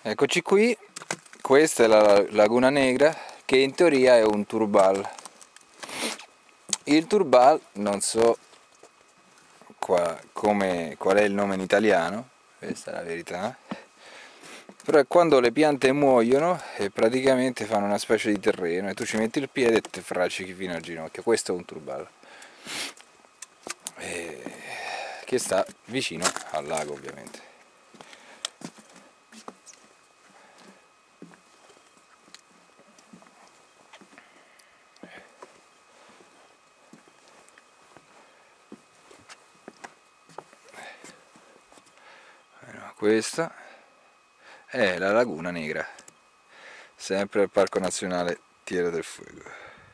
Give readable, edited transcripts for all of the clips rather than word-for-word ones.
Eccoci qui, questa è la Laguna Negra, che in teoria è un turbal. Il turbal, non so qual è il nome in italiano, questa è la verità, però è quando le piante muoiono e praticamente fanno una specie di terreno e tu ci metti il piede e ti fraccichi fino al ginocchio. Questo è un turbal, che sta vicino al lago ovviamente. Questa è la Laguna Negra, sempre al Parco Nazionale Tierra del Fuego.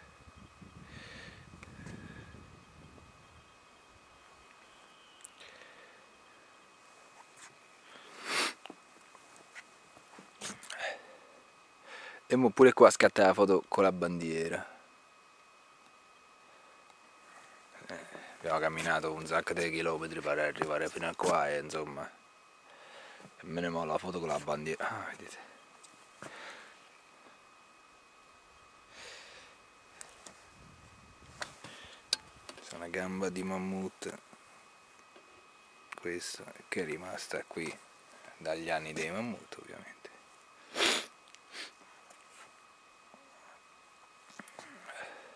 E mo pure qua scatta la foto con la bandiera. Abbiamo camminato un sacco di chilometri per arrivare fino a qua e insomma me ne la foto con la bandiera. Ah, vedete. C'è una gamba di mammut, questa che è rimasta qui dagli anni dei mammut ovviamente.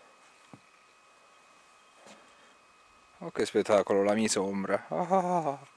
Oh che spettacolo, la misombra.